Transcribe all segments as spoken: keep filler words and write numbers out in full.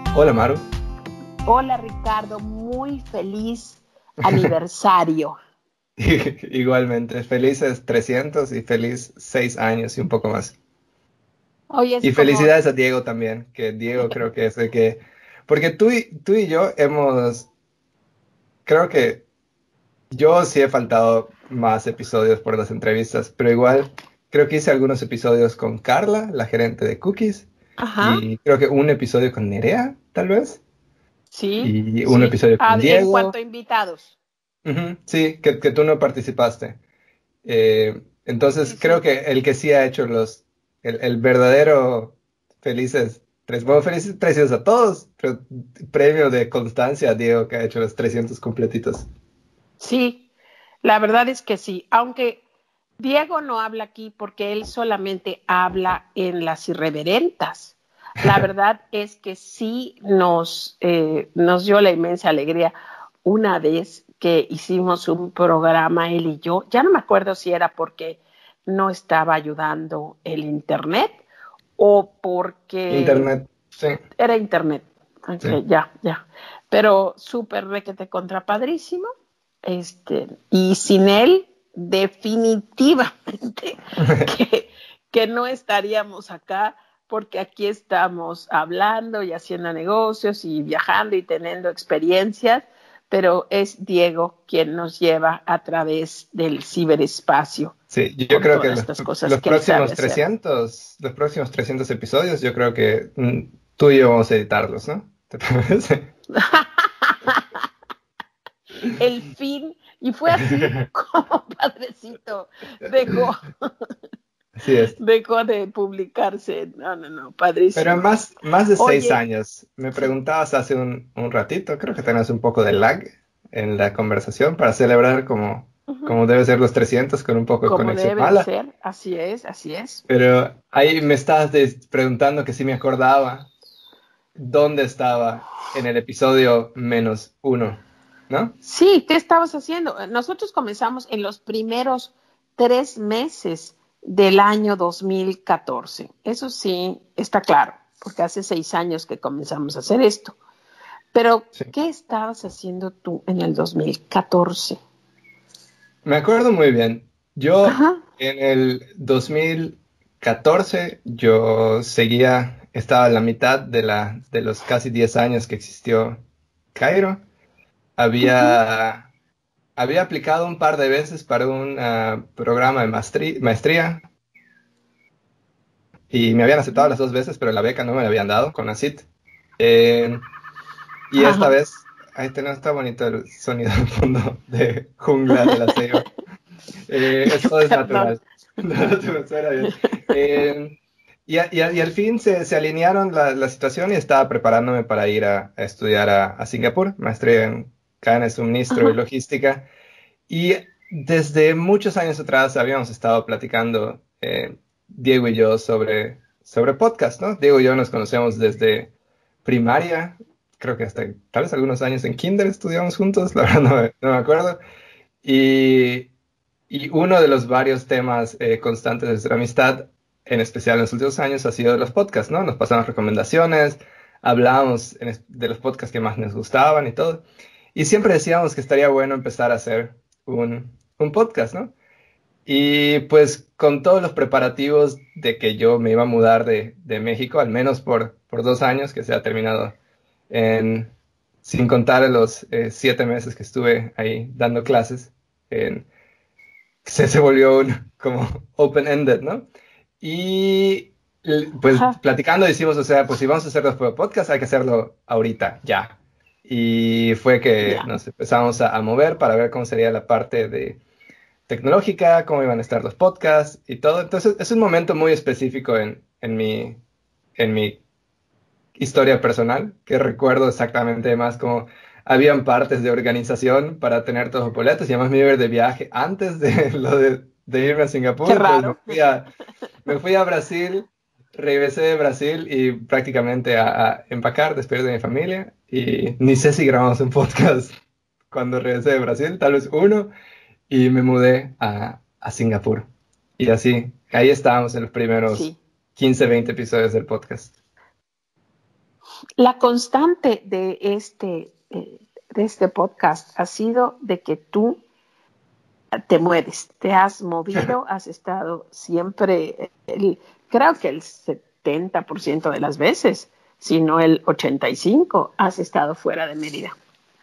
Hola, Maru. Hola, Ricardo, muy feliz aniversario. Igualmente, felices trescientos y feliz seis años y un poco más. Hoy es Y como, felicidades a Diego también, que Diego creo que es el que... Porque tú y, tú y yo hemos... Creo que yo sí he faltado más episodios por las entrevistas, pero igual creo que hice algunos episodios con Carla, la gerente de Cookies, ajá, y creo que un episodio con Nerea, tal vez, sí, y un sí, episodio a- con en cuanto Diego. a invitados, Ujú, sí, que, que tú no participaste. Eh, entonces sí, creo sí, que el que sí ha hecho los, el, el verdadero felices, tres, bueno, felices precios a todos, pero premio de constancia a Diego que ha hecho los trescientos completitos. sí, la verdad es que sí, aunque Diego no habla aquí porque él solamente habla en las irreverentas. La verdad es que sí nos, eh, nos dio la inmensa alegría una vez que hicimos un programa él y yo, ya no me acuerdo si era porque no estaba ayudando el internet o porque Internet, sí, era internet. sí. Ok, ya, ya. Pero súper requete contrapadrísimo. Este, y sin él, definitivamente que, que no estaríamos acá, porque aquí estamos hablando y haciendo negocios y viajando y teniendo experiencias, pero es Diego quien nos lleva a través del ciberespacio Sí, yo con creo que todas los, estas cosas los que él sabe próximos hacer. trescientos, los próximos trescientos episodios, yo creo que mm, tú y yo vamos a editarlos, ¿no? ¿Te parece? El fin, y fue así como Padrecito dejó, Así es. dejó de publicarse. No, no, no, Pero padrísimo. más, más de seis Oye, años. Me sí, preguntabas hace un, un ratito, creo que tenés un poco de lag en la conversación para celebrar como, uh-huh, como debe ser los trescientos con un poco de como conexión debe de mala. ser, así es, así es. Pero ahí me estabas des- preguntando que si me acordaba dónde estaba en el episodio menos uno, ¿no? Sí, ¿qué estabas haciendo? Nosotros comenzamos en los primeros tres meses del año dos mil catorce. Eso sí, está claro, porque hace seis años que comenzamos a hacer esto. Pero, Sí. ¿qué estabas haciendo tú en el dos mil catorce? Me acuerdo muy bien. Yo Ajá. en el dos mil catorce yo seguía, estaba en la mitad de la, de los casi diez años que existió Cairo. Uh-huh. Había, había aplicado un par de veces para un ah, programa de maestría, maestría y me habían aceptado las dos veces, pero la beca no me la habían dado con la C I T. Eh, y esta Ajá. vez, ahí tenemos, está bonito el sonido de fondo de jungla de la selva. Eh, eso es Perdón. natural. No, te suena bien. Eh, y, a- y a- y al fin se, se alinearon la, la situación y estaba preparándome para ir a, a estudiar a, a Singapur, maestría en cadena de suministro y Ajá. logística. Y desde muchos años atrás habíamos estado platicando, eh, Diego y yo, sobre, sobre podcast, ¿no? Diego y yo nos conocemos desde primaria, creo que hasta tal vez algunos años en kinder estudiamos juntos, la verdad no me, no me acuerdo. Y, y uno de los varios temas eh, constantes de nuestra amistad, en especial en los últimos años, ha sido los podcasts, ¿no? Nos pasamos recomendaciones, hablábamos en es- de los podcasts que más nos gustaban y todo. Y siempre decíamos que estaría bueno empezar a hacer un, un podcast, ¿no? Y pues con todos los preparativos de que yo me iba a mudar de, de México, al menos por, por dos años, que se ha terminado en, sin contar los eh, siete meses que estuve ahí dando clases, en- se, se volvió un, como open-ended, ¿no? Y l- pues Ajá. platicando decimos, o sea, pues si vamos a hacer los podcasts, hay que hacerlo ahorita, ya. Y fue que Ya. nos empezamos a, a mover para ver cómo sería la parte de tecnológica, cómo iban a estar los podcasts y todo. Entonces es un momento muy específico en, en mi, en mi historia personal, que recuerdo exactamente más como habían partes de organización para tener todos los boletos y además me iba a ir de viaje antes de lo de, de irme a Qué Singapur, entonces me raro. fui a, me fui a Brasil, regresé de Brasil y prácticamente a, a empacar, despedir de mi familia y ni sé si grabamos un podcast cuando regresé de Brasil, tal vez uno, y me mudé a, a Singapur. Y así, ahí estábamos en los primeros Sí. quince veinte episodios del podcast. La constante de este, eh, de este podcast ha sido de que tú te mueves, te has movido, has estado siempre, el, creo que el setenta por ciento de las veces, si no el ochenta y cinco por ciento, has estado fuera de Mérida.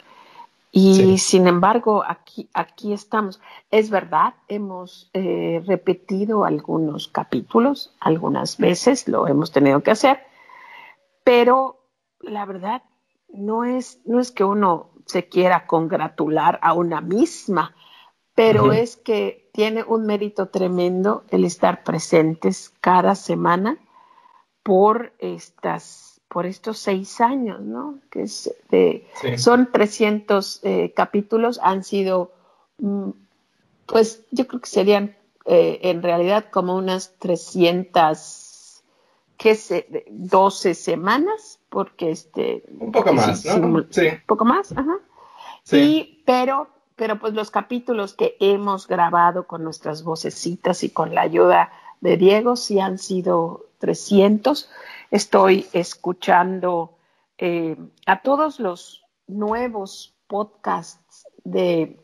Y sí. Sin embargo, aquí, aquí estamos. Es verdad, hemos eh, repetido algunos capítulos, algunas veces lo hemos tenido que hacer, pero la verdad no es, no es que uno se quiera congratular a una misma, pero uh-huh. es que tiene un mérito tremendo el estar presentes cada semana por estas, por estos seis años, ¿no? Que es de, sí. Son trescientos eh, capítulos, han sido, mm, pues yo creo que serían eh, en realidad como unas trescientas, ¿qué sé? doce semanas, porque este... Un poco más, ¿no? Simul- sí. Un poco más, ajá. Sí. Y, pero... Pero pues los capítulos que hemos grabado con nuestras vocecitas y con la ayuda de Diego sí han sido trescientos. Estoy escuchando eh, a todos los nuevos podcasts de,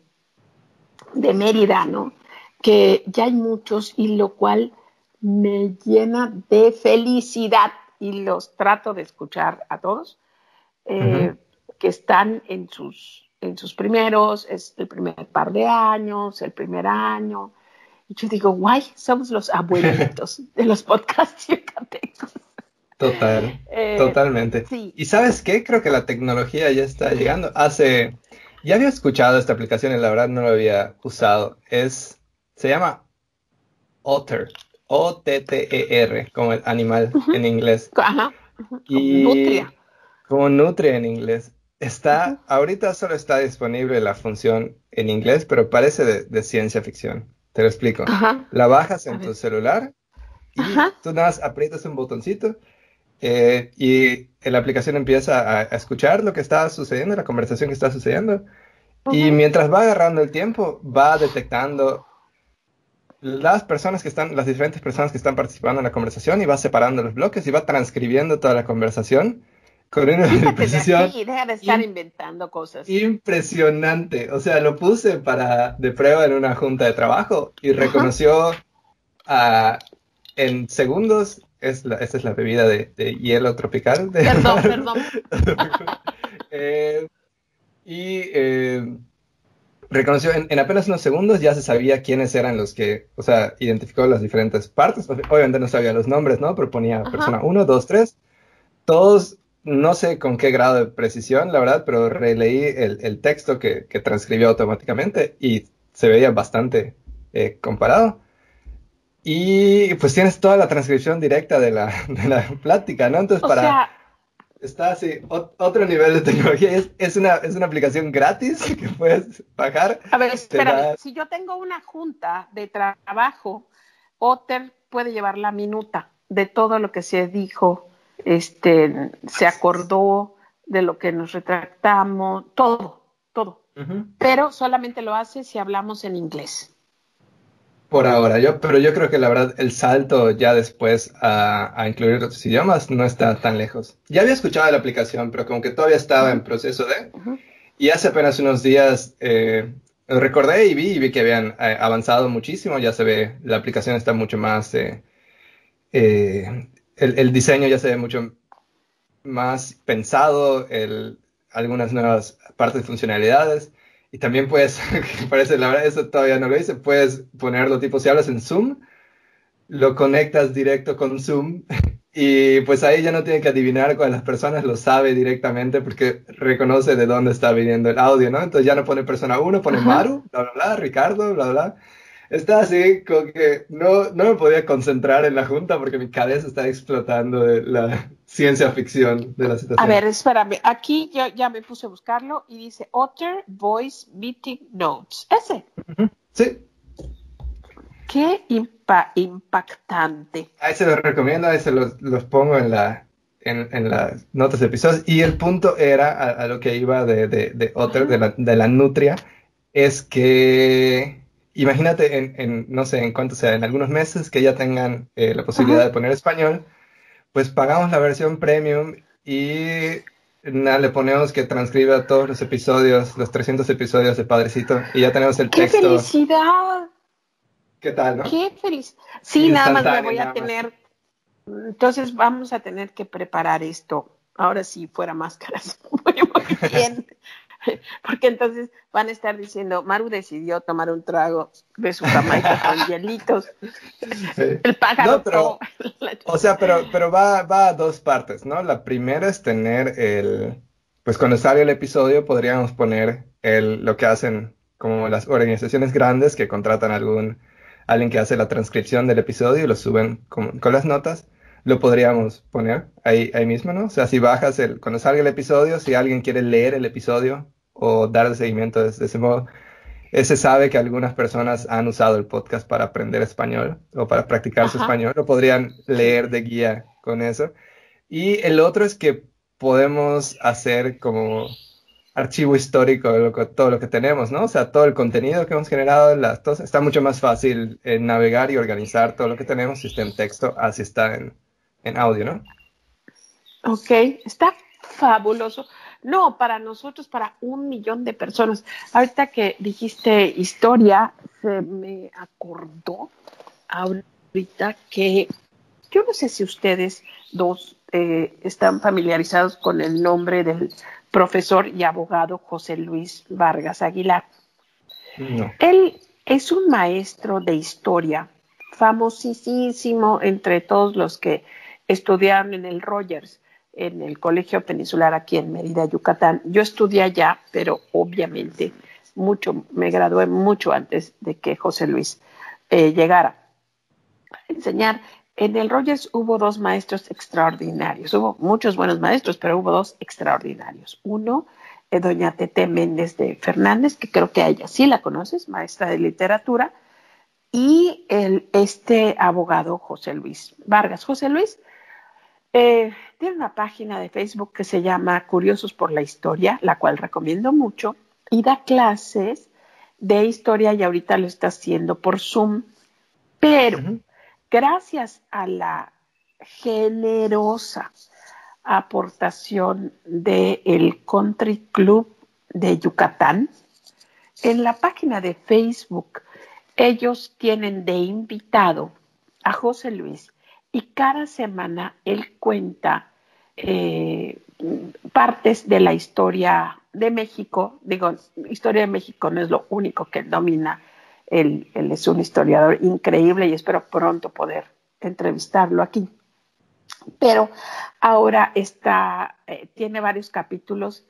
de Mérida, ¿no? Que ya hay muchos y lo cual me llena de felicidad y los trato de escuchar a todos eh, uh-huh. que están en sus en sus primeros, es el primer par de años, el primer año. Y yo digo, guay, somos los abuelitos de los podcasts yucatecos. Total, eh, totalmente. Sí. ¿Y sabes qué? Creo que la tecnología ya está llegando. Hace, ya había escuchado esta aplicación y la verdad no lo había usado. Es, se llama Otter, O T T E R, como el animal uh-huh. en inglés. Ajá, uh-huh. Y Nutria. Como Nutria en inglés. Está, uh-huh. ahorita solo está disponible la función en inglés, pero parece de, de ciencia ficción. Te lo explico. Uh-huh. La bajas en tu celular y uh-huh. tú nada más aprietas un botoncito eh, y la aplicación empieza a, a escuchar lo que está sucediendo, la conversación que está sucediendo. Uh-huh. Y mientras va agarrando el tiempo, va detectando las personas que están, las diferentes personas que están participando en la conversación y va separando los bloques y va transcribiendo toda la conversación. Con una precisión de deja de estar inventando cosas. Impresionante. O sea, lo puse para de prueba en una junta de trabajo y reconoció uh, en segundos, es la, esta es la bebida de, de hielo tropical. De perdón, perdón. eh, y eh, reconoció en, en apenas unos segundos, ya se sabía quiénes eran los que, o sea, identificó las diferentes partes. Obviamente no sabía los nombres, ¿no? Pero ponía Ajá. persona uno, dos, tres. Todos... No sé con qué grado de precisión, la verdad, pero releí el, el texto que, que transcribió automáticamente y se veía bastante eh, comparado. Y pues tienes toda la transcripción directa de la, de la plática, ¿no? Entonces, o para... Sea... Está así, o, otro nivel de tecnología. Es, es, una, es una aplicación gratis que puedes bajar. A ver, espérame. Da... Si yo tengo una junta de trabajo, Otter puede llevar la minuta de todo lo que se dijo. Este, se acordó de lo que nos retractamos, todo, todo. Uh-huh. Pero solamente lo hace si hablamos en inglés. Por ahora, yo, pero yo creo que la verdad el salto ya después a, a incluir otros idiomas no está tan lejos. Ya había escuchado la aplicación, pero como que todavía estaba uh-huh. en proceso de... Uh-huh. Y hace apenas unos días eh, recordé y vi, y vi que habían eh, avanzado muchísimo. Ya se ve, la aplicación está mucho más... Eh, eh, El, el diseño ya se ve mucho más pensado, el, algunas nuevas partes de funcionalidades. Y también puedes, que parece, la verdad, eso todavía no lo hice, puedes ponerlo tipo, si hablas en Zoom, lo conectas directo con Zoom y pues ahí ya no tiene que adivinar con las personas, lo sabe directamente porque reconoce de dónde está viniendo el audio, ¿no? Entonces ya no pone persona uno, pone Ajá. Maru, bla, bla, bla, Ricardo, bla, bla. Está así, como que no, no me podía concentrar en la junta porque mi cabeza está explotando de la ciencia ficción de la situación. A ver, espérame. Aquí yo ya me puse a buscarlo y dice Otter Voice Meeting Notes. ¿Ese? Uh-huh. Sí. Qué impa- impactante. Ahí se los recomiendo, ahí se los, los pongo en, la, en, en las notas de episodios. Y el punto era, a, a lo que iba de, de, de Otter, uh-huh. de, la, de la Nutria, es que... Imagínate, en, en, no sé, en cuánto sea, en algunos meses que ya tengan eh, la posibilidad uh-huh. de poner español, pues pagamos la versión premium y na, le ponemos que transcriba todos los episodios, los trescientos episodios de Padrecito, y ya tenemos el ¡Qué texto. felicidad! ¿Qué tal, no? ¡Qué feliz! Sí, nada más me voy a Nada más. tener... Entonces vamos a tener que preparar esto. Ahora sí, fuera máscaras. Muy, muy bien. Porque entonces van a estar diciendo, Maru decidió tomar un trago de su Jamaica con hielitos. El pájaro. No, pero, o sea, pero, pero va, va a dos partes, ¿no? La primera es tener el, pues cuando sale el episodio podríamos poner el, lo que hacen como las organizaciones grandes que contratan a algún, alguien que hace la transcripción del episodio y lo suben con, con las notas. Lo podríamos poner ahí, ahí mismo, ¿no? O sea, si bajas el, cuando salga el episodio, si alguien quiere leer el episodio o darle seguimiento de, de ese modo, ese sabe que algunas personas han usado el podcast para aprender español o para practicar su Ajá. español, o podrían leer de guía con eso. Y el otro es que podemos hacer como archivo histórico de lo que- todo lo que tenemos, ¿no? O sea, todo el contenido que hemos generado, las cosas, está mucho más fácil eh, navegar y organizar todo lo que tenemos si está en texto, así está en, en audio, ¿no? Ok, está fabuloso. No, para nosotros, para un millón de personas. Ahorita que dijiste historia, se me acordó ahorita que yo no sé si ustedes dos eh, están familiarizados con el nombre del profesor y abogado José Luis Vargas Aguilar. No. Él es un maestro de historia, famosísimo entre todos los que estudiaron en el Rogers, en el Colegio Peninsular aquí en Mérida, Yucatán. Yo estudié allá, pero obviamente mucho, me gradué mucho antes de que José Luis eh, llegara a enseñar. En el Rogers hubo dos maestros extraordinarios. Hubo muchos buenos maestros, pero hubo dos extraordinarios. Uno, eh, doña Tete Méndez de Fernández, que creo que a ella sí la conoces, maestra de literatura, y el, este abogado José Luis Vargas. José Luis eh, tiene una página de Facebook que se llama Curiosos por la Historia, la cual recomiendo mucho, y da clases de historia y ahorita lo está haciendo por Zoom, pero Uh-huh. gracias a la generosa aportación del Country Club de Yucatán, en la página de Facebook ellos tienen de invitado a José Luis y cada semana él cuenta eh, partes de la historia de México. Digo, historia de México no es lo único que él domina. Él, él es un historiador increíble y espero pronto poder entrevistarlo aquí. Pero ahora está, eh, tiene varios capítulos.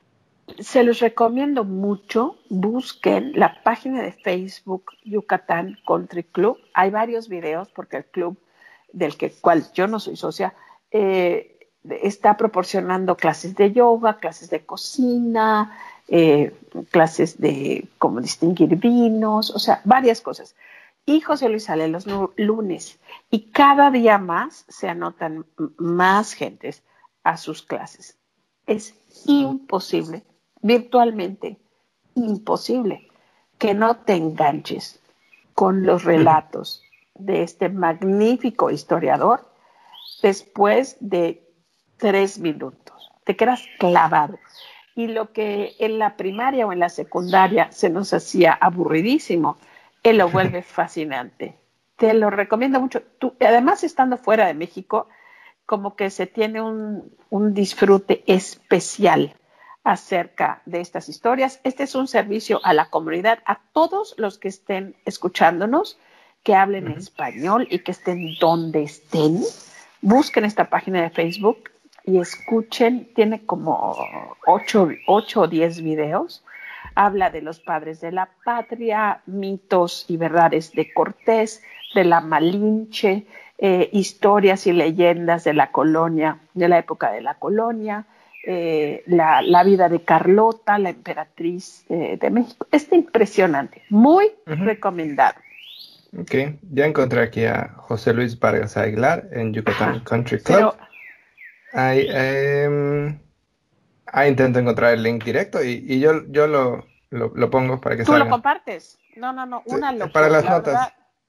Se los recomiendo mucho. Busquen la página de Facebook Yucatán Country Club. Hay varios videos porque el club del que, cual yo no soy socia eh, está proporcionando clases de yoga, clases de cocina, eh, clases de cómo distinguir vinos, o sea, varias cosas. Y José Luis sale los lunes y cada día más se anotan más gentes a sus clases. Es imposible, virtualmente imposible, que no te enganches con los relatos de este magnífico historiador después de tres minutos. Te quedas clavado. Y lo que en la primaria o en la secundaria se nos hacía aburridísimo, él lo vuelve fascinante. Te lo recomiendo mucho. Tú, además, estando fuera de México, como que se tiene un, un disfrute especial acerca de estas historias. Este es un servicio a la comunidad, a todos los que estén escuchándonos, que hablen Uh-huh. español y que estén donde estén. Busquen esta página de Facebook y escuchen. Tiene como ocho o diez videos. Habla de los padres de la patria, mitos y verdades de Cortés, de la Malinche, eh, historias y leyendas de la colonia, de la época de la colonia, eh, la, la vida de Carlota, la emperatriz eh, de México. Está impresionante, muy Uh-huh. recomendado. Ok, ya encontré aquí a José Luis Vargas Aguilar en Yucatán Ajá. Country Club. Pero Ahí, em, ahí intento encontrar el link directo y, y yo, yo lo, lo, lo pongo para que tú lo salga. compartes. No, no, no, Sí, una para locura. las La verdad, notas.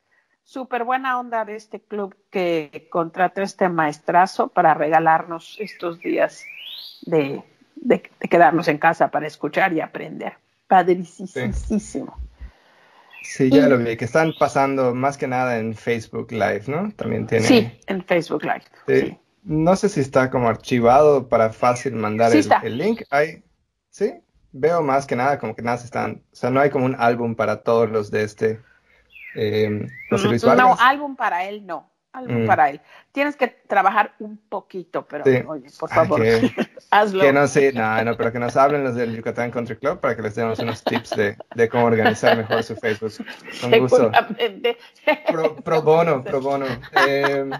súper buena onda de este club que contrató este maestrazo para regalarnos estos días de, de, de quedarnos en casa para escuchar y aprender. Sí. Padricísimo. Sí, ya Y lo vi, que están pasando más que nada en Facebook Live, ¿no? También sí, tiene, en Facebook Live, sí. sí. No sé si está como archivado para fácil mandar Sí el, está. el link. Hay, sí, veo más que nada como que nada se están, o sea, no hay como un álbum para todos los de este, eh, José Luis No, Vargas. álbum para él no. Álbum Mm, para él. Tienes que trabajar un poquito, pero sí, oye, por ah, favor, que, que hazlo. no sé, no, no, pero que nos hablen los del Yucatán Country Club para que les demos unos tips de, de cómo organizar mejor su Facebook. Con gusto. Seguramente. Pro, pro bono, pro bono. Eh,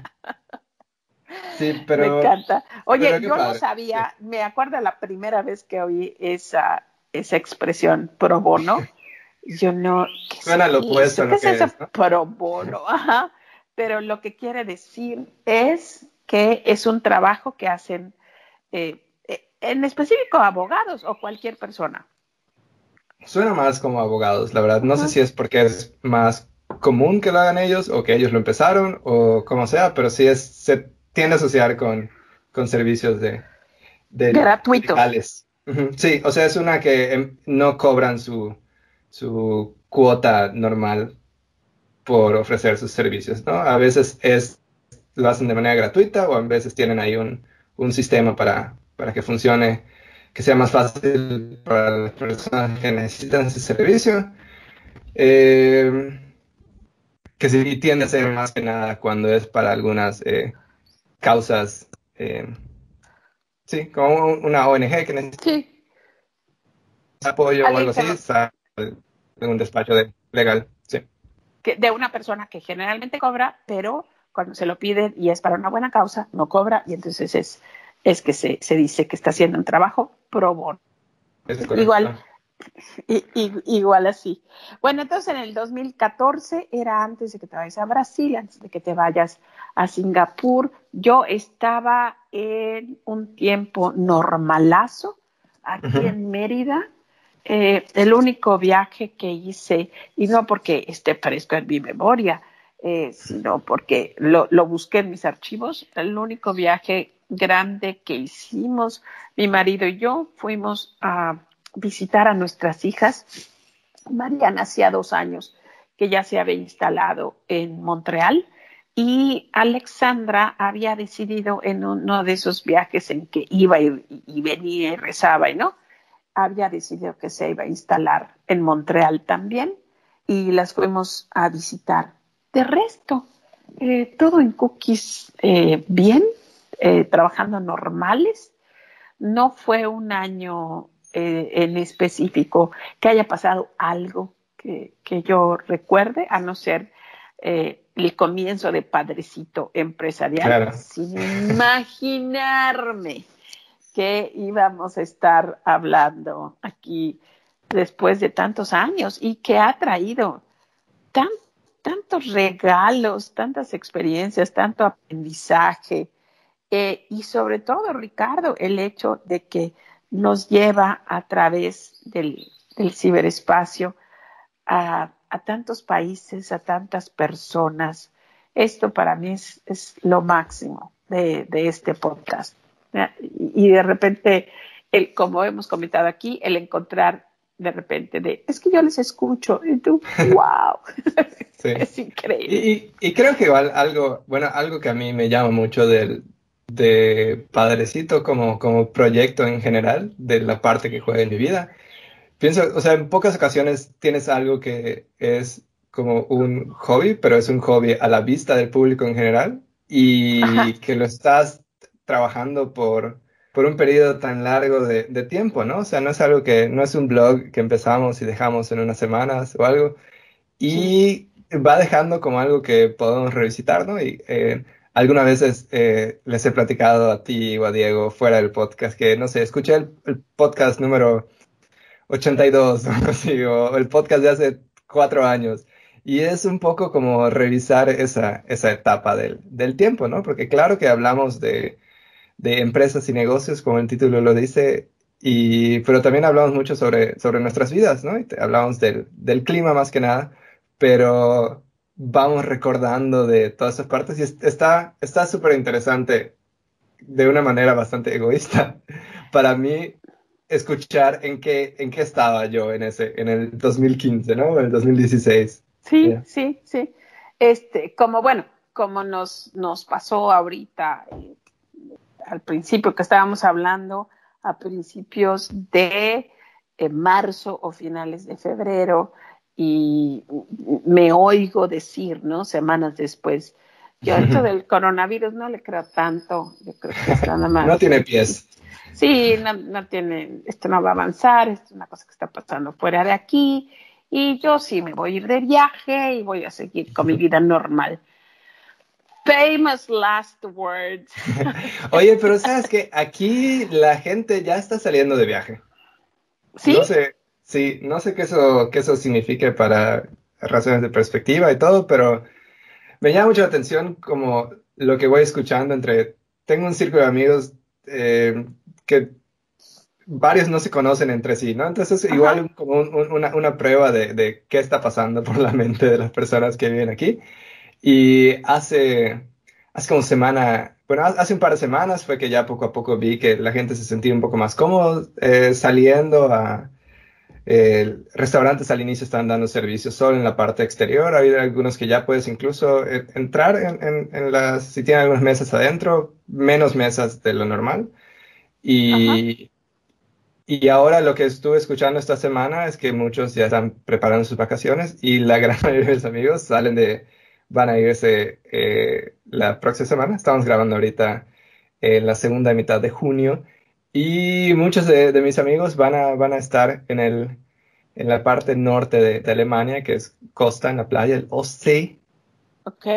sí, Me pero, encanta. Oye, pero qué yo no padre. Sí. sabía, me acuerdo la primera vez que oí esa, esa expresión pro bono. Yo no, ¿qué es Suena lo opuesto a eso? ¿Qué lo es que eso es, ¿no? pro bono? Ajá. Pero lo que quiere decir es que es un trabajo que hacen eh, eh, en específico abogados o cualquier persona. Suena más como abogados, la verdad. No sé Ajá. si es porque es más común que lo hagan ellos o que ellos lo empezaron o como sea, pero sí es, se tiende a asociar con, con servicios de, de Gratuitos. legales. Ujú. Sí, o sea, es una que em, no cobran su, su cuota normal por ofrecer sus servicios, ¿no? A veces es, lo hacen de manera gratuita o a veces tienen ahí un, un sistema para, para que funcione, que sea más fácil para las personas que necesitan ese servicio. Eh, que sí tiende a ser más que nada cuando es para algunas eh, causas, eh, sí, como una O N G que necesita Sí. apoyo o Alguien algo que, así, sale en un despacho de, legal, sí. que de una persona que generalmente cobra, pero cuando se lo piden y es para una buena causa, no cobra y entonces es, es que se, se dice que está haciendo un trabajo pro bono. Eso es Igual, correcto. i, i, igual así. Bueno, entonces en el dos mil catorce era antes de que te vayas a Brasil, antes de que te vayas a Singapur. Yo estaba en un tiempo normalazo aquí Ujú. en Mérida. Eh, el único viaje que hice, y no porque esté fresco en mi memoria, eh, sino porque lo, lo busqué en mis archivos, el único viaje grande que hicimos, mi marido y yo, fuimos a visitar a nuestras hijas. Mariana hacía dos años que ya se había instalado en Montreal y Alexandra había decidido en uno de esos viajes en que iba y, y venía y rezaba y no, había decidido que se iba a instalar en Montreal también y las fuimos a visitar. De resto, eh, todo en cookies eh, bien, eh, trabajando normales. No fue un año eh, en específico que haya pasado algo que, que yo recuerde, a no ser eh, el comienzo de Padrecito Empresarial, Claro. sin imaginarme que íbamos a estar hablando aquí después de tantos años y que ha traído tan, tantos regalos, tantas experiencias, tanto aprendizaje, eh, y sobre todo, Ricardo, el hecho de que nos lleva a través del, del ciberespacio a, a, tantos países, a tantas personas. Esto para mí es, es lo máximo de, de este podcast. Y, y de repente, el, como hemos comentado aquí, el encontrar de repente de, es que yo les escucho, y tú, wow, Sí. es increíble. Y, y creo que igual algo, bueno, algo que a mí me llama mucho del, de Padrecito como, como proyecto en general, de la parte que juega en mi vida. Pienso, o sea, en pocas ocasiones tienes algo que es como un hobby, pero es un hobby a la vista del público en general Ajá, y que lo estás trabajando por, por un periodo tan largo de, de tiempo, ¿no? O sea, no es algo que, no es un blog que empezamos y dejamos en unas semanas o algo, sí, y va dejando como algo que podemos revisitar, ¿no? Y eh, algunas veces eh, les he platicado a ti o a Diego fuera del podcast que, no sé, escuché el, el podcast número ochenta y dos o algo así, o el podcast de hace cuatro años. Y es un poco como revisar esa, esa etapa del, del tiempo, ¿no? Porque claro que hablamos de, de empresas y negocios, como el título lo dice, y, pero también hablamos mucho sobre, sobre nuestras vidas, ¿no? Y te- hablamos del, del clima más que nada, pero vamos recordando de todas esas partes y es- está está súper interesante de una manera bastante egoísta para mí escuchar en qué, en qué estaba yo en ese, en el dos mil quince, ¿no? En el dos mil dieciséis. Sí, Yeah. sí, sí. Este, como bueno, como nos, nos pasó ahorita, eh, al principio que estábamos hablando, a principios de eh, marzo o finales de febrero, y me oigo decir, ¿no? Semanas después, yo esto del coronavirus no le creo tanto, yo creo que es nada No más. tiene pies. Sí, no, no tiene, esto no va a avanzar, esto es una cosa que está pasando fuera de aquí, y yo sí me voy a ir de viaje y voy a seguir con mi vida normal. Famous last words. Oye, pero sabes que aquí la gente ya está saliendo de viaje. ¿Sí? No sé, sí, no sé qué eso, qué eso signifique para razones de perspectiva y todo, pero me llama mucho la atención como lo que voy escuchando entre, tengo un círculo de amigos eh, que varios no se conocen entre sí, ¿no? Entonces es Ajá, igual como un- un- una, una prueba de, de qué está pasando por la mente de las personas que viven aquí. Y hace, hace como semana, bueno, ha- hace un par de semanas fue que ya poco a poco vi que la gente se sentía un poco más cómodo eh, saliendo a... eh, restaurantes al inicio estaban dando servicios solo en la parte exterior. Hay algunos que ya puedes incluso eh, entrar en, en, en las, si tienen algunas mesas adentro, menos mesas de lo normal. ajá. Y, y ahora lo que estuve escuchando esta semana es que muchos ya están preparando sus vacaciones y la gran mayoría de mis amigos salen de, van a irse eh, la próxima semana. Estamos grabando ahorita en la segunda mitad de junio y muchos de, de mis amigos van a, van a estar en el, en la parte norte de, de Alemania, que es costa en la playa, el Ostsee. Ok.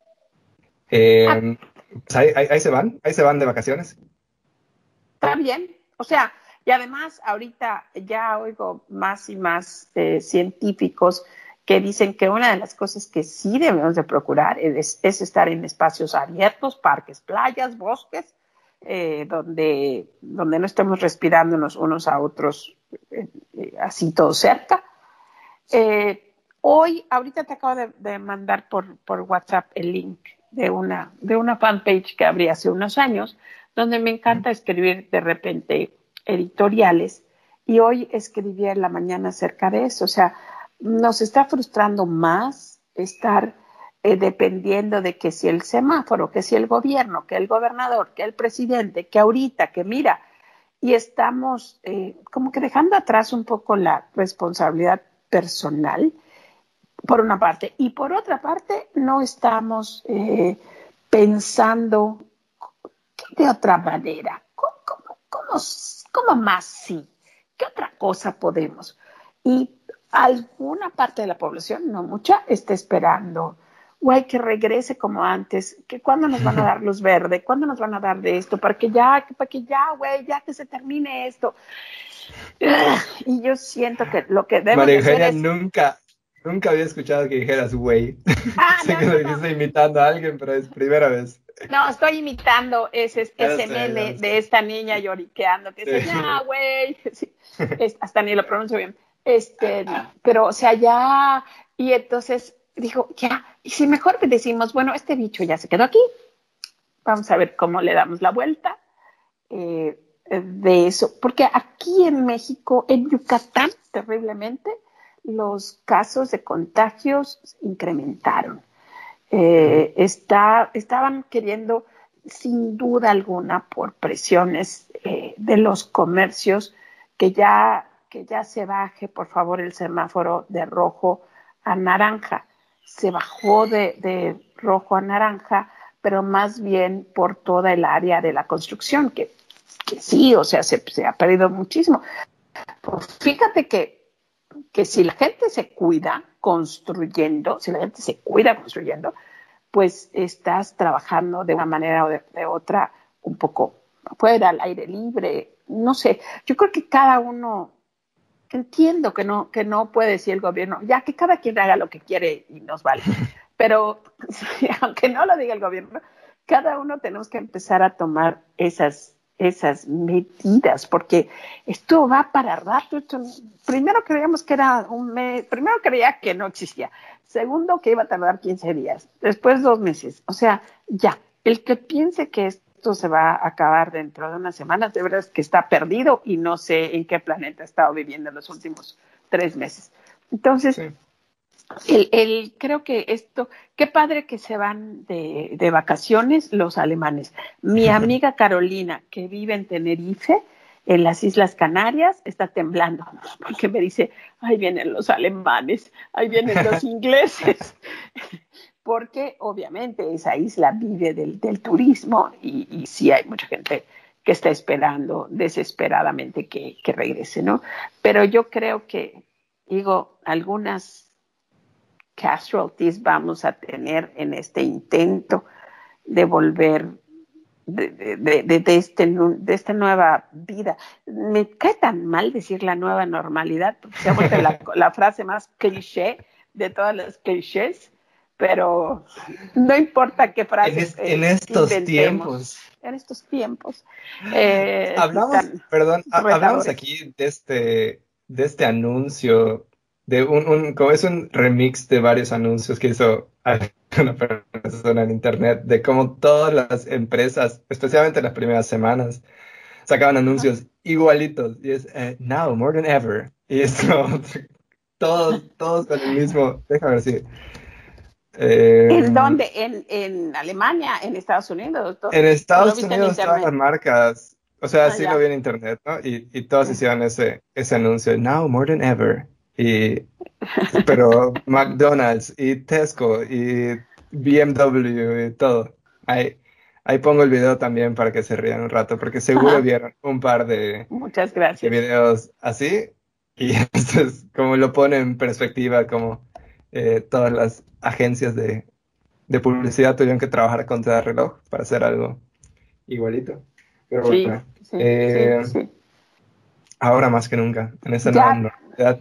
Ah, Eh, pues ahí, ahí- ahí se van, ahí se van de vacaciones. está bien. O sea, y además ahorita ya oigo más y más eh, científicos que dicen que una de las cosas que sí debemos de procurar es, es estar en espacios abiertos, parques, playas, bosques, eh, donde, donde no estemos respirándonos unos a otros eh, eh, así todo cerca. Eh, hoy, ahorita te acabo de, de mandar por, por WhatsApp el link de una, de una fanpage que abrí hace unos años, donde me encanta escribir de repente editoriales, y hoy escribí en la mañana acerca de eso. O sea, nos está frustrando más estar eh, dependiendo de que si el semáforo, que si el gobierno, que el gobernador, que el presidente, que ahorita, que mira, y estamos eh, como que dejando atrás un poco la responsabilidad personal, por una parte, y por otra parte no estamos eh, pensando de otra manera, ¿cómo, cómo, cómo, cómo más sí? ¿Qué otra cosa podemos? Y alguna parte de la población, no mucha, está esperando, güey, que regrese como antes, que cuándo nos van a dar luz verde, cuándo nos van a dar de esto, para que ya, para que ya, güey, ya que se termine esto. Y yo siento que lo que debemos María de hacer Eugenia es, nunca, nunca había escuchado que dijeras güey. ah, Sé no, que lo no, no, dijiste imitando a alguien, pero es primera vez. no, estoy imitando ese, Ya ese sé, meme ya de sé. esta niña lloriqueando que dice, ya, Sí. güey, sí, es, hasta ni lo pronuncio bien. Este, pero, o sea, ya, y entonces dijo, ya, y si mejor decimos, bueno, este bicho ya se quedó aquí, vamos a ver cómo le damos la vuelta eh, de eso, porque aquí en México, en Yucatán, terriblemente, los casos de contagios incrementaron. Ujú. Eh, está, estaban queriendo, sin duda alguna, por presiones eh, de los comercios, que ya, que ya se baje, por favor, el semáforo de rojo a naranja. Se bajó de, de rojo a naranja, pero más bien por toda el área de la construcción, que, que sí, o sea, se, se ha perdido muchísimo. Pues fíjate que, que si la gente se cuida construyendo, si la gente se cuida construyendo, pues estás trabajando de una manera o de, de otra un poco fuera, al aire libre, no sé. Yo creo que cada uno, entiendo que no, que no puede decir el gobierno, ya que cada quien haga lo que quiere y nos vale. Pero aunque no lo diga el gobierno, cada uno tenemos que empezar a tomar esas, esas medidas, porque esto va para rato. Esto, primero creíamos que era un mes, primero creía que no existía, segundo que iba a tardar quince días, después dos meses. O sea, ya, el que piense que esto se va a acabar dentro de unas semanas, de verdad es que está perdido y no sé en qué planeta ha estado viviendo los últimos tres meses. Entonces, sí. El, el, creo que esto, qué padre que se van de, de vacaciones los alemanes. Mi amiga Carolina, que vive en Tenerife, en las Islas Canarias, está temblando, porque me dice, ahí vienen los alemanes, ahí vienen los ingleses, porque obviamente esa isla vive del, del turismo y, y sí hay mucha gente que está esperando desesperadamente que, que regrese, ¿no? Pero yo creo que, digo, algunas casualties vamos a tener en este intento de volver de, de, de, de, este, de esta nueva vida. Me cae tan mal decir la nueva normalidad, porque se ha vuelto la, la frase más cliché de todas las clichés, pero no importa qué frase en, es, eh, en estos tiempos en estos tiempos eh, hablamos perdón hablamos aquí de este de este anuncio de un, un como es un remix de varios anuncios que hizo una persona en internet de cómo todas las empresas, especialmente las primeras semanas, sacaban anuncios igualitos y es uh, now more than ever y es como todos todos con el mismo, déjame ver si Eh, ¿En dónde? ¿En, ¿En Alemania? ¿En Estados Unidos? En Estados Unidos todas las marcas, o sea, ah, sí ya. lo vi en internet, ¿no? Y, y todos sí. hicieron ese, ese anuncio, now more than ever. Y, pero McDonald's y Tesco y B M W y todo. Ahí, ahí pongo el video también para que se rían un rato, porque seguro Ajá. vieron un par de, Muchas gracias. de videos así. Y esto es como lo pone en perspectiva, como eh, todas las agencias de de publicidad tuvieron que trabajar contra el reloj para hacer algo igualito. Pero sí, bueno, sí, eh, sí, sí. ahora más que nunca, en esa ya, nueva normalidad.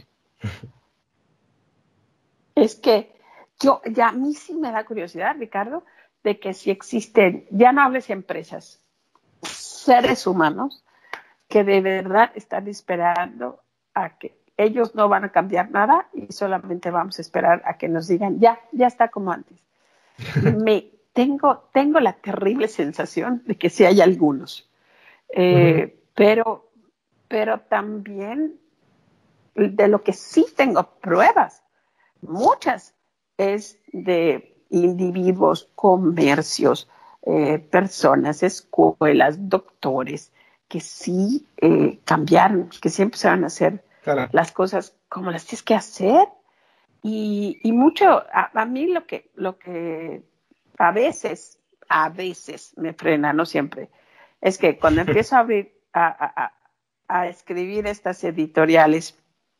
Es que yo, ya a mí sí me da curiosidad, Ricardo, de que si existen, ya no hables empresas, seres humanos que de verdad están esperando a que ellos no van a cambiar nada y solamente vamos a esperar a que nos digan, ya, ya está como antes. Me tengo, tengo la terrible sensación de que sí hay algunos, eh, uh-huh. pero, pero también de lo que sí tengo pruebas, muchas, es de individuos, comercios, eh, personas, escuelas, doctores, que sí eh, cambiaron, que sí empezaron a hacer claro. las cosas como las tienes que hacer. Y, y mucho, a, a mí lo que, lo que a veces, a veces me frena, no siempre, es que cuando empiezo a abrir, a, a, a escribir estas editoriales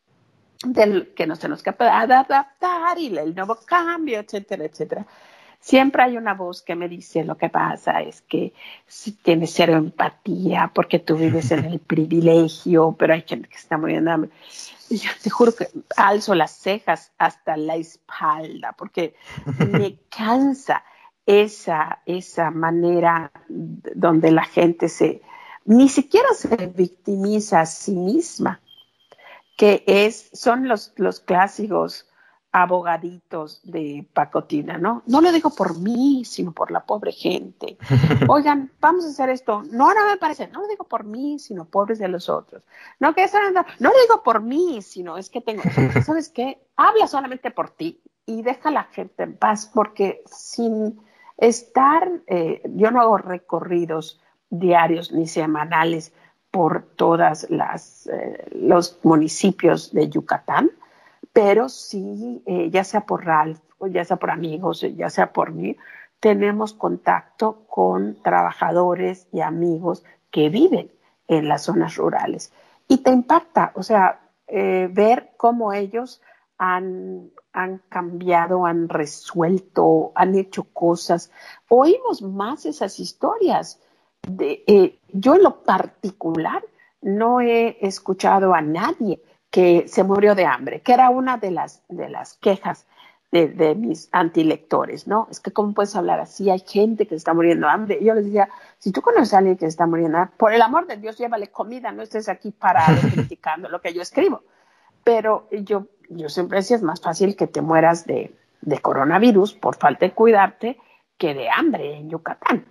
del que nos tenemos que adaptar y el nuevo cambio, etcétera, etcétera, siempre hay una voz que me dice lo que pasa es que si tienes cero empatía porque tú vives en el privilegio, pero hay gente que está muriendo de hambre. Y yo te juro que alzo las cejas hasta la espalda porque me cansa esa, esa manera donde la gente se ni siquiera se victimiza a sí misma, que es, son los, los clásicos abogaditos de pacotilla, ¿no? No lo digo por mí, sino por la pobre gente. Oigan, vamos a hacer esto. No, no me parece. No lo digo por mí, sino pobres de los otros. No, que eso no, no lo digo por mí, sino es que tengo... ¿Sabes qué? Habla solamente por ti y deja a la gente en paz, porque sin estar... Eh, yo no hago recorridos diarios ni semanales por todas las eh, los municipios de Yucatán, pero sí, eh, ya sea por Ralph, o ya sea por amigos, ya sea por mí, tenemos contacto con trabajadores y amigos que viven en las zonas rurales. Y te impacta, o sea, eh, ver cómo ellos han, han cambiado, han resuelto, han hecho cosas. Oímos más esas historias. De, eh, yo en lo particular no he escuchado a nadie que se murió de hambre, que era una de las, de las quejas de, de mis antilectores, ¿no? Es que cómo puedes hablar así, hay gente que se está muriendo de hambre. Y yo les decía, si tú conoces a alguien que se está muriendo de hambre, por el amor de Dios, llévale comida, no estés aquí parado criticando lo que yo escribo. Pero yo, yo siempre decía, es más fácil que te mueras de, de coronavirus por falta de cuidarte que de hambre en Yucatán.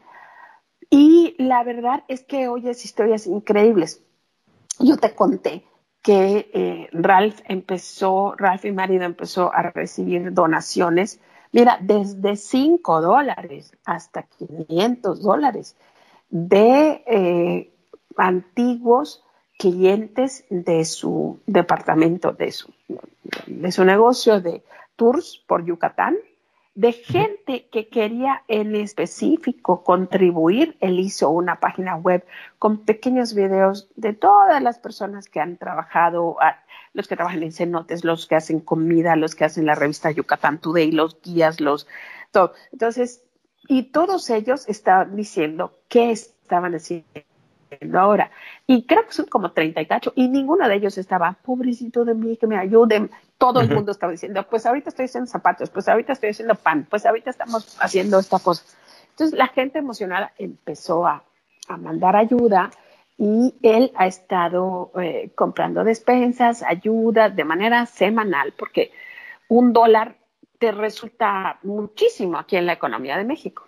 Y la verdad es que oyes historias increíbles. Yo te conté que eh, Ralph empezó, Ralph, mi marido, empezó a recibir donaciones, mira, desde cinco dólares hasta quinientos dólares de eh, antiguos clientes de su departamento, de su, de su negocio de tours por Yucatán, de gente que quería en específico contribuir. Él hizo una página web con pequeños videos de todas las personas que han trabajado, los que trabajan en cenotes, los que hacen comida, los que hacen la revista Yucatán Today, los guías, los todo. Entonces, y todos ellos estaban diciendo qué estaban haciendo ahora. Y creo que son como treinta y cacho, y ninguno de ellos estaba, pobrecito de mí, que me ayuden. Todo el mundo estaba diciendo, pues ahorita estoy haciendo zapatos, pues ahorita estoy haciendo pan, pues ahorita estamos haciendo esta cosa. Entonces la gente emocionada empezó a, a mandar ayuda, y él ha estado eh, comprando despensas, ayuda de manera semanal, porque un dólar te resulta muchísimo aquí en la economía de México.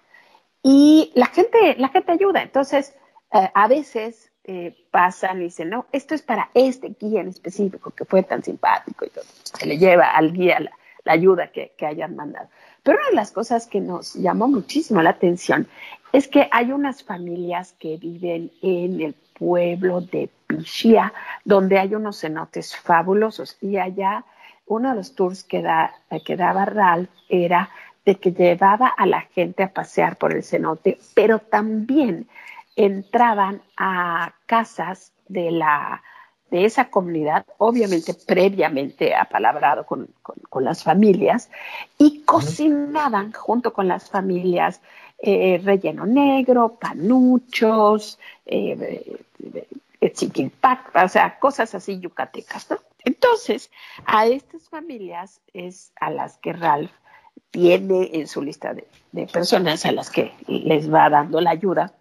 Y la gente, la gente ayuda. Entonces, eh, a veces eh, pasan y dicen, no, esto es para este guía en específico que fue tan simpático y todo. Se le lleva al guía la, la ayuda que, que hayan mandado. Pero una de las cosas que nos llamó muchísimo la atención es que hay unas familias que viven en el pueblo de Pixía, donde hay unos cenotes fabulosos. Y allá uno de los tours que, da, que daba Ralph era de que llevaba a la gente a pasear por el cenote, pero también entraban a casas de, la, de esa comunidad, obviamente previamente apalabrado con, con, con las familias, y cocinaban junto con las familias eh, relleno negro, panuchos, eh, eh, chiquimpac, o sea, cosas así yucatecas, ¿no? Entonces, a estas familias es a las que Ralph tiene en su lista de, de personas a las que les va dando la ayuda.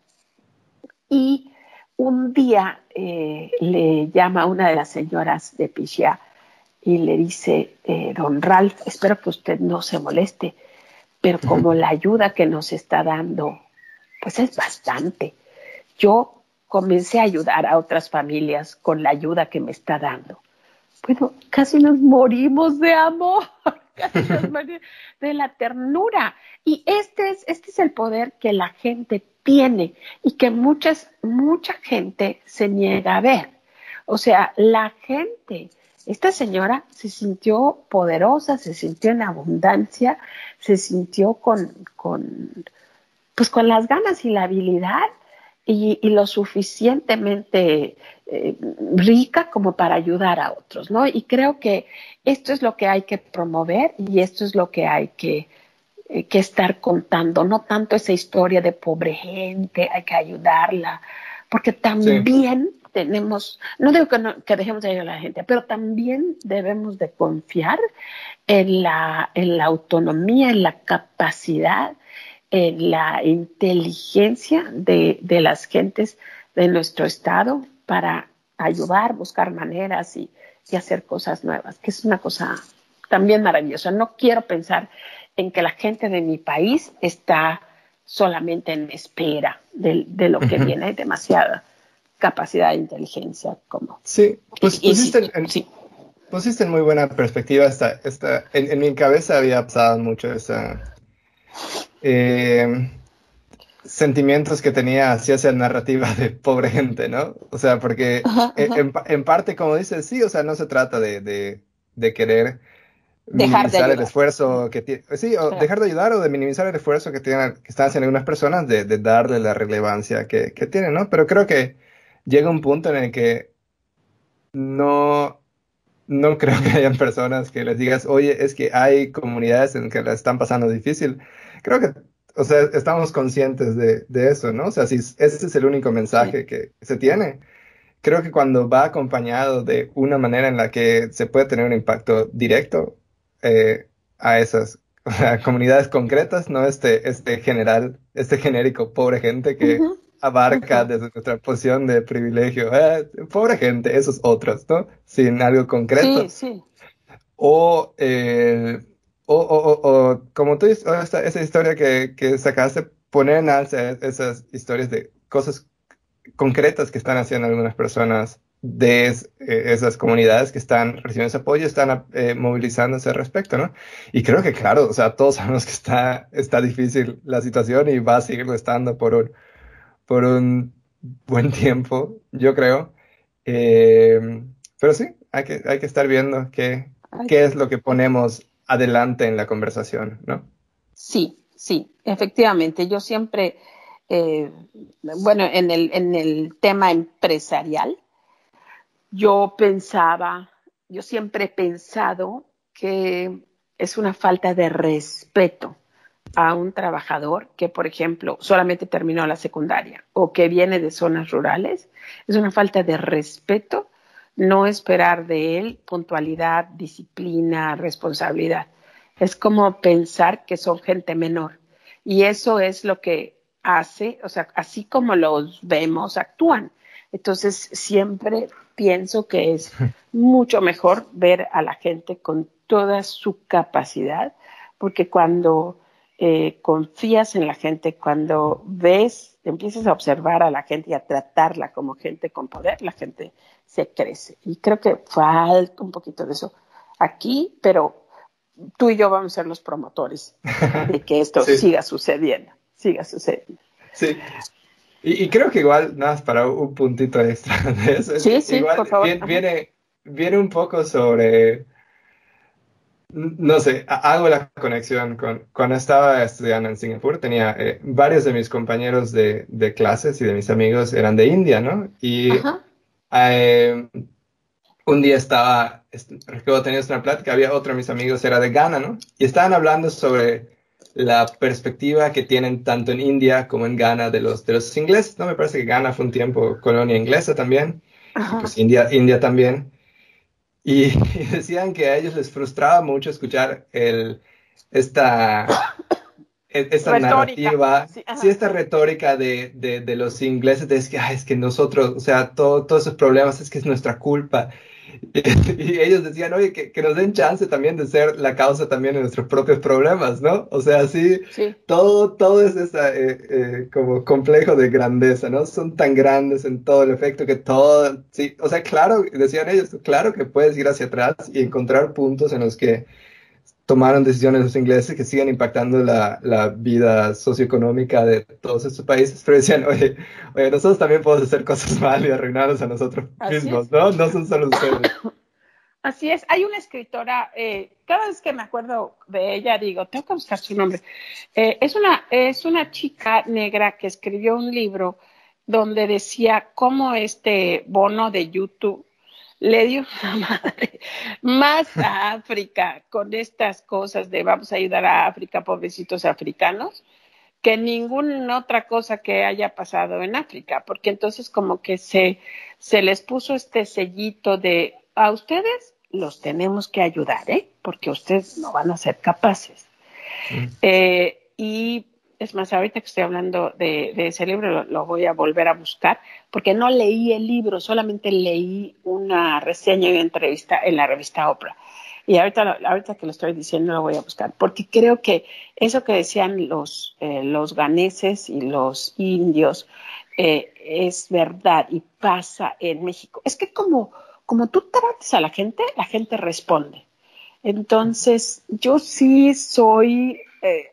Y un día eh, le llama a una de las señoras de Pixía y le dice, eh, don Ralph, espero que usted no se moleste, pero como la ayuda que nos está dando, pues es bastante. Yo comencé a ayudar a otras familias con la ayuda que me está dando. Bueno, casi nos morimos de amor, casi nos morimos de la ternura. Y este es, este es el poder que la gente tiene y que muchas, mucha gente se niega a ver. O sea, la gente, esta señora se sintió poderosa, se sintió en abundancia, se sintió con, con, pues con las ganas y la habilidad y, y lo suficientemente eh, rica como para ayudar a otros, ¿no? Y creo que esto es lo que hay que promover y esto es lo que hay que, eh, que estar contando, no tanto esa historia de pobre gente, hay que ayudarla, porque también sí. tenemos, no digo que, no, que dejemos de ayudar a la gente, pero también debemos de confiar en la, en la autonomía, en la capacidad, en la inteligencia de, de las gentes de nuestro estado para ayudar, buscar maneras y, y hacer cosas nuevas, que es una cosa también maravillosa. No quiero pensar en que la gente de mi país está solamente en espera de, de lo que uh-huh. viene, hay demasiada capacidad de inteligencia. Como, sí, pues y, pusiste, y, en, sí. pusiste en muy buena perspectiva. Esta, esta, en, en mi cabeza había pasado mucho esa... Eh, sentimientos que tenía hacia esa narrativa de pobre gente, ¿no? O sea, porque ajá, ajá. En, en parte, como dices, sí, o sea, no se trata de, de, de querer dejar minimizar de el esfuerzo que tiene, sí, o claro. dejar de ayudar o de minimizar el esfuerzo que tienen, que están haciendo algunas personas, de, de darle la relevancia que, que tienen, ¿no? Pero creo que llega un punto en el que no, no creo que hayan personas que les digas, oye, es que hay comunidades en que la están pasando difícil. Creo que, o sea, estamos conscientes de, de eso, ¿no? O sea, si ese es el único mensaje sí. que se tiene, creo que cuando va acompañado de una manera en la que se puede tener un impacto directo eh, a esas o sea, comunidades concretas, no este, este general, este genérico pobre gente que Ujú, abarca ujú. desde nuestra posición de privilegio. Eh, pobre gente, esos otros, ¿no? Sin algo Sí, concreto. sí. O, eh, o, o, o, o como tú dices, o esta- esa historia que, que sacaste, poner en alza esas historias de cosas concretas que están haciendo algunas personas de es- eh, esas comunidades que están recibiendo ese apoyo, están eh, movilizándose al respecto, ¿no? Y creo que, claro, o sea, todos sabemos que está, está difícil la situación y va a seguirlo estando por un, por un buen tiempo, yo creo. Eh, pero sí, hay que, hay que estar viendo qué, Ay, qué es lo que ponemos adelante en la conversación, ¿no? sí, sí, efectivamente. Yo siempre, eh, bueno, en el, en el tema empresarial, yo pensaba, yo siempre he pensado que es una falta de respeto a un trabajador que, por ejemplo, solamente terminó la secundaria o que viene de zonas rurales. Es una falta de respeto no esperar de él puntualidad, disciplina, responsabilidad. Es como pensar que son gente menor. Y eso es lo que hace, o sea, así como los vemos, actúan. Entonces, siempre pienso que es mucho mejor ver a la gente con toda su capacidad, porque cuando eh, confías en la gente, cuando ves, empiezas a observar a la gente y a tratarla como gente con poder, la gente se crece. Y creo que falta un poquito de eso aquí, pero tú y yo vamos a ser los promotores de que esto Sí, siga sucediendo, siga sucediendo. sí. Y, y creo que igual, nada más para un puntito extra de eso, es Sí, que sí, igual por favor. viene, Ajá. viene, viene un poco sobre, no sé, ha- hago la conexión con cuando estaba estudiando en Singapur, tenía eh, varios de mis compañeros de, de clases y de mis amigos eran de India, ¿no? Y Ajá. eh, un día estaba, est- recuerdo teníamos una plática, había otro de mis amigos, era de Ghana, ¿no? Y estaban hablando sobre la perspectiva que tienen tanto en India como en Ghana de los, de los ingleses, ¿no? Me parece que Ghana fue un tiempo colonia inglesa también, y Ajá. pues India, India también. Y, y decían que a ellos les frustraba mucho escuchar el, esta, e- esta Retórica. narrativa, Sí, sí, ajá. esta retórica de, de, de los ingleses, de es que, "Ay, es que nosotros, o sea, todo, todos esos problemas es que es nuestra culpa". Y ellos decían, oye, que, que nos den chance también de ser la causa también de nuestros propios problemas, ¿no? O sea, sí, Sí, todo, todo es esa, eh, eh, como complejo de grandeza, ¿no? Son tan grandes en todo el efecto que todo, sí, o sea, claro, decían ellos, claro que puedes ir hacia atrás y encontrar puntos en los que tomaron decisiones los ingleses que siguen impactando la, la vida socioeconómica de todos estos países, pero decían, oye, oye, nosotros también podemos hacer cosas mal y arruinarnos a nosotros así mismos, es. ¿no? No son solo ustedes. Así es. Hay una escritora, eh, cada vez que me acuerdo de ella, digo, tengo que buscar su nombre. Eh, es, una, es una chica negra que escribió un libro donde decía cómo este bono de YouTube le dio una madre más a África con estas cosas de vamos a ayudar a África, pobrecitos africanos, que ninguna otra cosa que haya pasado en África, porque entonces como que se, se les puso este sellito de a ustedes los tenemos que ayudar, ¿eh? Porque ustedes no van a ser capaces. Mm. Eh, y es más, ahorita que estoy hablando de, de ese libro, lo, lo, voy a volver a buscar, porque no leí el libro, solamente leí una reseña y una entrevista en la revista Oprah. Y ahorita, ahorita que lo estoy diciendo lo voy a buscar, porque creo que eso que decían los, eh, los ganeses y los indios eh, es verdad y pasa en México. Es que como, como tú trates a la gente, la gente responde. Entonces, yo sí soy eh,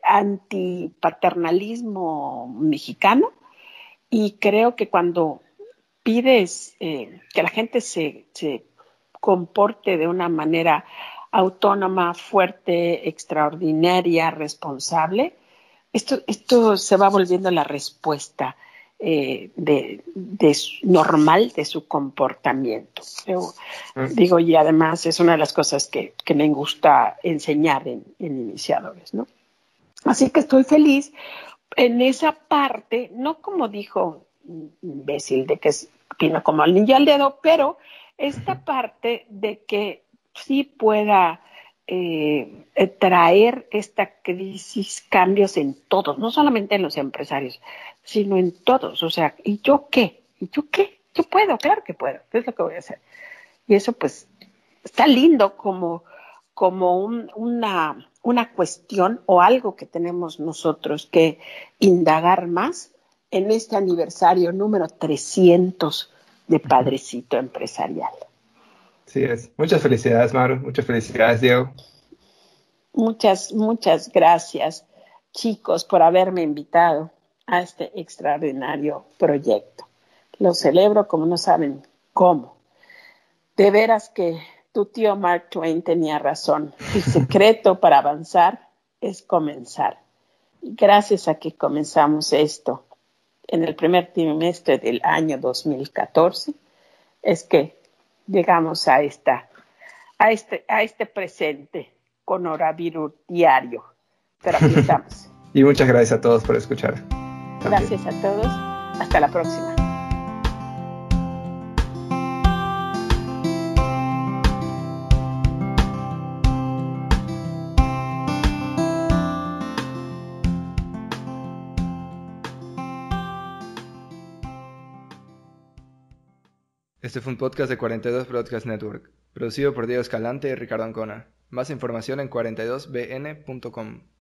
antipaternalismo mexicano y creo que cuando pides eh, que la gente se, se comporte de una manera autónoma, fuerte, extraordinaria, responsable, esto, esto se va volviendo la respuesta eh, de, de su- normal de su comportamiento. Yo Mm. digo, y además es una de las cosas que, que me gusta enseñar en, en iniciadores, ¿no? Así que estoy feliz en esa parte, no como dijo imbécil de que es opina como el niño al dedo, pero esta parte de que sí pueda eh, eh, traer esta crisis, cambios en todos, no solamente en los empresarios, sino en todos. O sea, ¿y yo qué? ¿Y yo qué? Yo puedo, claro que puedo. ¿Qué es lo que voy a hacer? Y eso pues está lindo como, como un, una, una cuestión o algo que tenemos nosotros que indagar más en este aniversario número trescientos de Padrecito Empresarial. Sí es. Muchas felicidades, Maru. Muchas felicidades, Diego. Muchas, muchas gracias, chicos, por haberme invitado a este extraordinario proyecto. Lo celebro como no saben cómo. De veras que tu tío Mark Twain tenía razón. El secreto para avanzar es comenzar. Y gracias a que comenzamos esto en el primer trimestre del año dos mil catorce, es que llegamos a, esta, a, este, a este presente coronavirus diario. Pero aquí estamos. Y muchas gracias a todos por escuchar. Gracias a todos. Hasta la próxima. Este fue un podcast de cuarenta y dos Broadcast Network, producido por Diego Escalante y Ricardo Ancona. Más información en cuarenta y dos b n punto com.